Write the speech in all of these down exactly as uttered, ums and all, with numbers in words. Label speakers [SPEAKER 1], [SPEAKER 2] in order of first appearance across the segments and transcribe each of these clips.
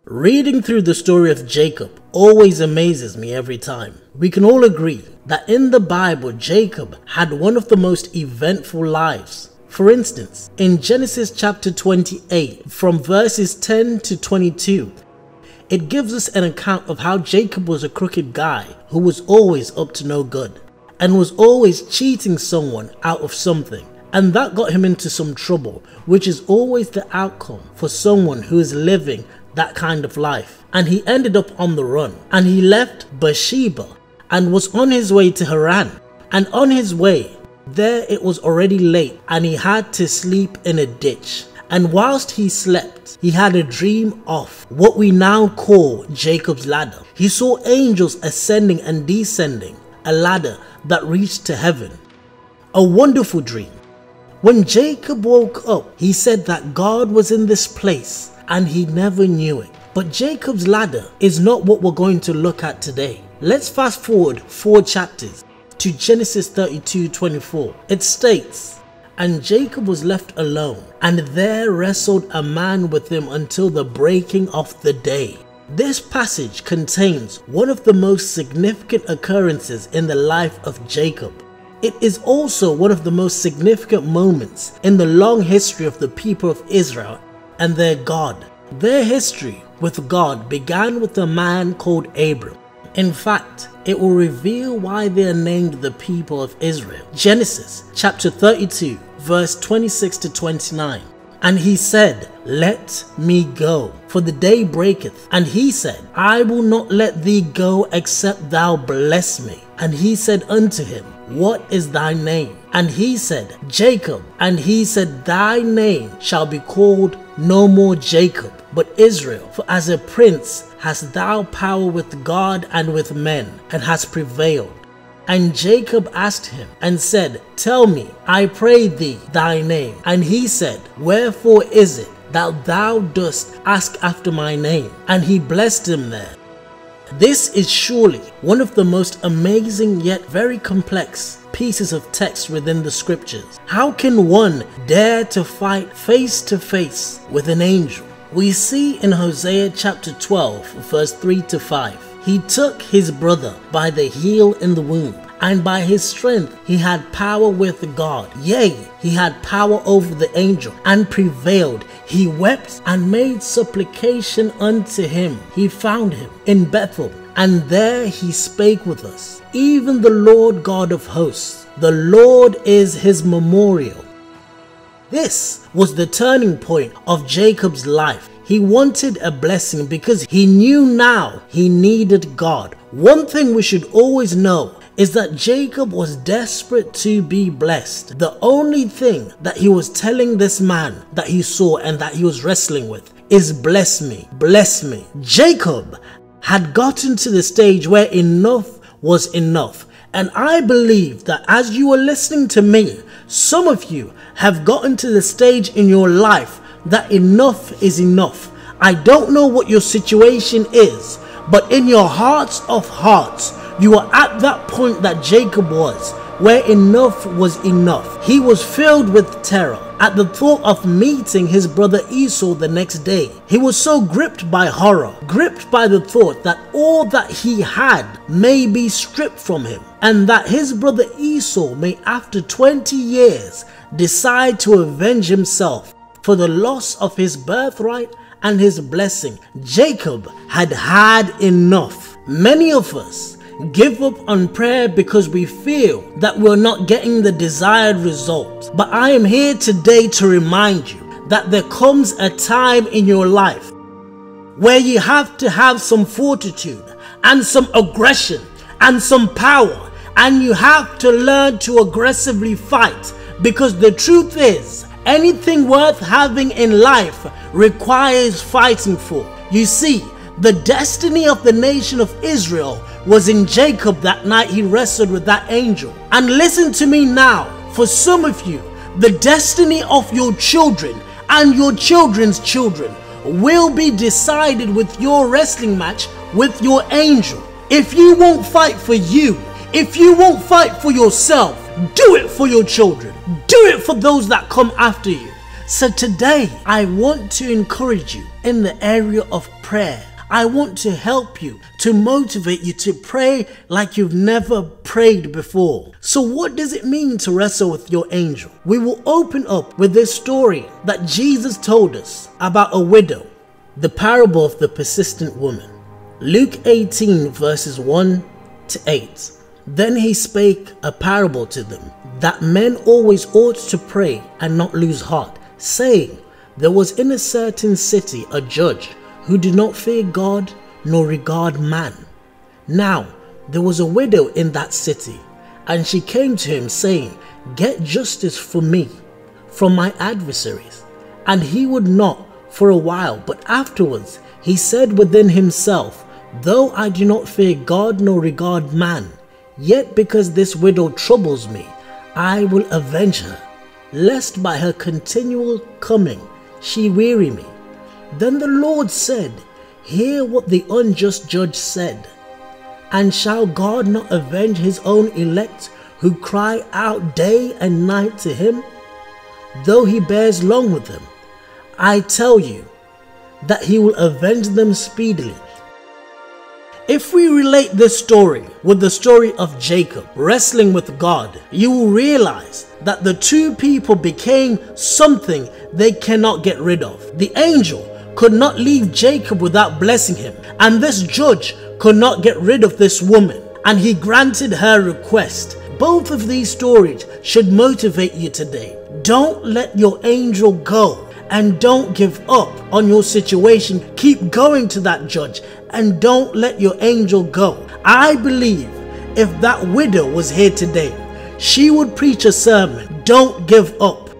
[SPEAKER 1] Reading through the story of Jacob always amazes me every time. We can all agree that in the Bible, Jacob had one of the most eventful lives. For instance, in Genesis chapter twenty-eight, from verses ten to twenty-two, it gives us an account of how Jacob was a crooked guy who was always up to no good and was always cheating someone out of something. And that got him into some trouble, which is always the outcome for someone who is living that kind of life. And he ended up on the run, and he left Beersheba and was on his way to Haran. And on his way there, it was already late and he had to sleep in a ditch. And whilst he slept, he had a dream of what we now call Jacob's ladder. He saw angels ascending and descending a ladder that reached to heaven. A wonderful dream. When Jacob woke up, he said that God was in this place and he never knew it. But Jacob's ladder is not what we're going to look at today. Let's fast forward four chapters to Genesis thirty-two twenty-four. It states, "And Jacob was left alone, and there wrestled a man with him until the breaking of the day." This passage contains one of the most significant occurrences in the life of Jacob. It is also one of the most significant moments in the long history of the people of Israel and their God. Their history with God began with a man called Abram. In fact, it will reveal why they are named the people of Israel. Genesis chapter thirty-two, verse twenty-six to twenty-nine. "And he said, Let me go, for the day breaketh. And he said, I will not let thee go except thou bless me. And he said unto him, What is thy name? And he said, Jacob. And he said, Thy name shall be called no more Jacob, but Israel. For as a prince hast thou power with God and with men, and hast prevailed. And Jacob asked him and said, Tell me, I pray thee, thy name. And he said, Wherefore is it that thou dost ask after my name? And he blessed him there." This is surely one of the most amazing yet very complex pieces of text within the scriptures. How can one dare to fight face to face with an angel? We see in Hosea chapter twelve, verse three to five. "He took his brother by the heel in the womb, and by his strength he had power with God. Yea, he had power over the angel, and prevailed. He wept and made supplication unto him. He found him in Bethel, and there he spake with us. Even the Lord God of hosts, the Lord is his memorial." This was the turning point of Jacob's life. He wanted a blessing because he knew now he needed God. One thing we should always know is that Jacob was desperate to be blessed. The only thing that he was telling this man that he saw and that he was wrestling with is bless me, bless me. Jacob had gotten to the stage where enough was enough. And I believe that as you are listening to me, some of you have gotten to the stage in your life that enough is enough. I don't know what your situation is, but in your hearts of hearts, you are at that point that Jacob was, where enough was enough. He was filled with terror at the thought of meeting his brother Esau the next day. He was so gripped by horror, gripped by the thought that all that he had may be stripped from him, and that his brother Esau may after twenty years decide to avenge himself for the loss of his birthright and his blessing. Jacob had had enough. Many of us give up on prayer because we feel that we're not getting the desired result. But I am here today to remind you that there comes a time in your life where you have to have some fortitude and some aggression and some power, and you have to learn to aggressively fight, because the truth is, anything worth having in life requires fighting for. You see, the destiny of the nation of Israel was in Jacob that night he wrestled with that angel. And listen to me now, for some of you, the destiny of your children and your children's children will be decided with your wrestling match with your angel. If you won't fight for you, if you won't fight for yourself, do it for your children. Do it for those that come after you. So today, I want to encourage you in the area of prayer. I want to help you, to motivate you to pray like you've never prayed before. So what does it mean to wrestle with your angel? We will open up with this story that Jesus told us about a widow, the parable of the persistent woman. Luke eighteen verses one to eight. Then he spake a parable to them, that men always ought to pray and not lose heart, saying, there was in a certain city a judge who did not fear God nor regard man. Now there was a widow in that city, and she came to him, saying, get justice for me from my adversaries. And he would not for a while, but afterwards he said within himself, though I do not fear God nor regard man, yet because this widow troubles me, I will avenge her, lest by her continual coming she weary me. Then the Lord said, hear what the unjust judge said. And shall God not avenge his own elect, who cry out day and night to him? Though he bears long with them, I tell you that he will avenge them speedily. If we relate this story with the story of Jacob wrestling with God, you will realize that the two people became something they cannot get rid of. The angel could not leave Jacob without blessing him, and this judge could not get rid of this woman, and he granted her request. Both of these stories should motivate you today. Don't let your angel go, and don't give up on your situation. Keep going to that judge, and don't let your angel go. I believe if that widow was here today, she would preach a sermon, don't give up.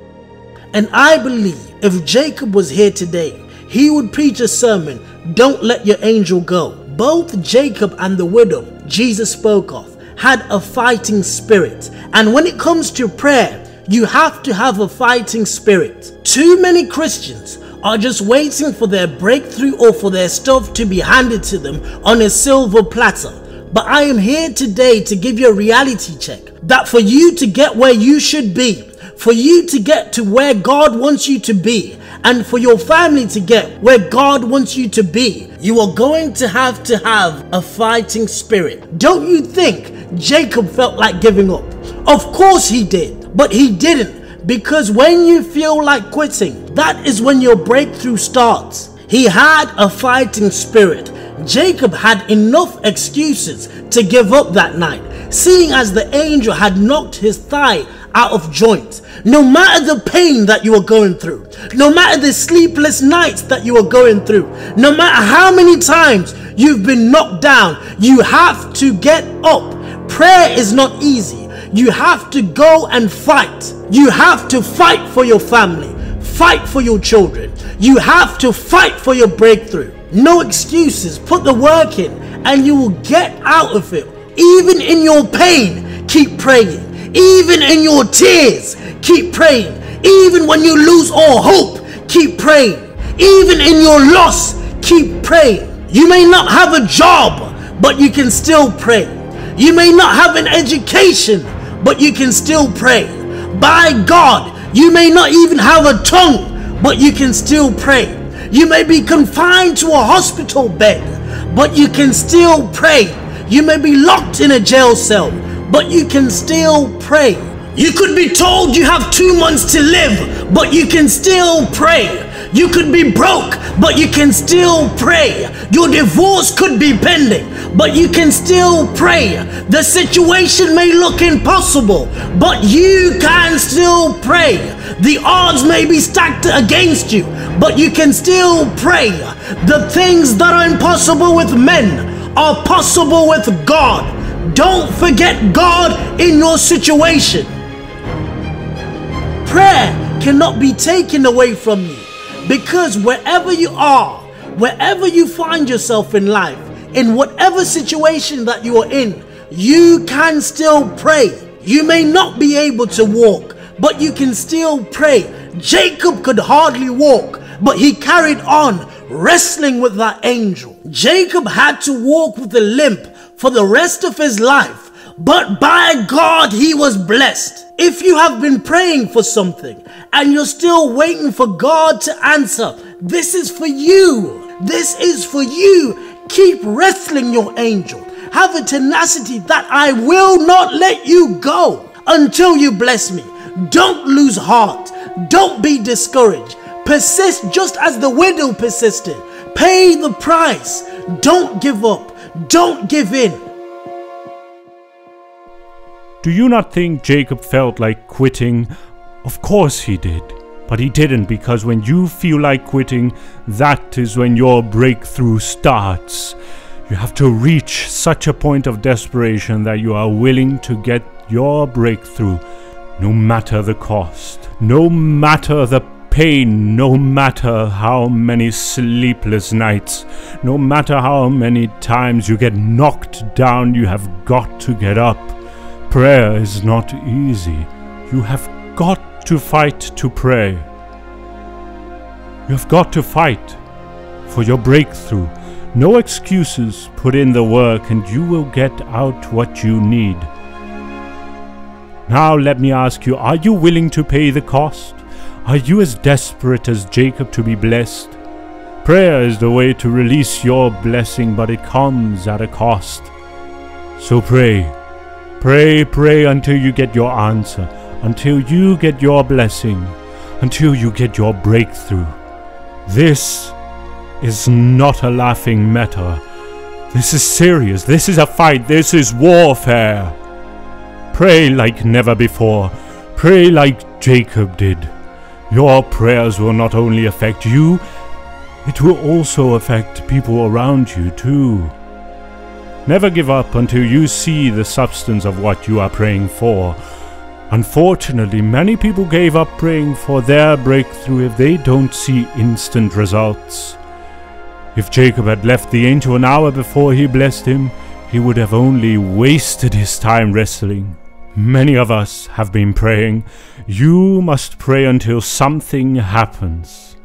[SPEAKER 1] And I believe if Jacob was here today, he would preach a sermon, don't let your angel go. Both Jacob and the widow Jesus spoke of had a fighting spirit. And when it comes to prayer, you have to have a fighting spirit. Too many Christians are just waiting for their breakthrough or for their stuff to be handed to them on a silver platter. But I am here today to give you a reality check that for you to get where you should be, for you to get to where God wants you to be, and for your family to get where God wants you to be, you are going to have to have a fighting spirit. Don't you think Jacob felt like giving up? Of course he did, but he didn't, because when you feel like quitting, that is when your breakthrough starts. He had a fighting spirit. Jacob had enough excuses to give up that night, seeing as the angel had knocked his thigh out of joint. No matter the pain that you are going through, no matter the sleepless nights that you are going through, no matter how many times you've been knocked down, you have to get up. Prayer is not easy. You have to go and fight. You have to fight for your family, fight for your children. You have to fight for your breakthrough. No excuses. Put the work in and you will get out of it. Even in your pain, keep praying. Even in your tears, keep praying. Even when you lose all hope, keep praying. Even in your loss, keep praying. You may not have a job, but you can still pray. You may not have an education, but you can still pray. By God, you may not even have a tongue, but you can still pray. You may be confined to a hospital bed, but you can still pray. You may be locked in a jail cell, but you can still pray. You could be told you have two months to live, but you can still pray. You could be broke, but you can still pray. Your divorce could be pending, but you can still pray. The situation may look impossible, but you can still pray. The odds may be stacked against you, but you can still pray. The things that are impossible with men are possible with God. Don't forget God in your situation. Prayer cannot be taken away from you, because wherever you are, wherever you find yourself in life, in whatever situation that you are in, you can still pray. You may not be able to walk, but you can still pray. Jacob could hardly walk, but he carried on wrestling with that angel. Jacob had to walk with a limp for the rest of his life, but by God he was blessed. If you have been praying for something and you're still waiting for God to answer, this is for you. This is for you. Keep wrestling your angel. Have a tenacity that I will not let you go until you bless me. Don't lose heart. Don't be discouraged. Persist just as the widow persisted. Pay the price. Don't give up. Don't give in.
[SPEAKER 2] Do you not think Jacob felt like quitting? Of course he did. But he didn't, because when you feel like quitting, that is when your breakthrough starts. You have to reach such a point of desperation that you are willing to get your breakthrough, no matter the cost, no matter the pain, no matter how many sleepless nights, no matter how many times you get knocked down, you have got to get up. Prayer is not easy. You have got to fight to pray. You have got to fight for your breakthrough. No excuses. Put in the work and you will get out what you need. Now let me ask you, are you willing to pay the cost? Are you as desperate as Jacob to be blessed? Prayer is the way to release your blessing, but it comes at a cost. So pray. Pray, pray until you get your answer, until you get your blessing, until you get your breakthrough. This is not a laughing matter. This is serious. This is a fight. This is warfare. Pray like never before. Pray like Jacob did. Your prayers will not only affect you, it will also affect people around you too. Never give up until you see the substance of what you are praying for. Unfortunately, many people gave up praying for their breakthrough if they don't see instant results. If Jacob had left the angel an hour before he blessed him, he would have only wasted his time wrestling. Many of us have been praying. You must pray until something happens.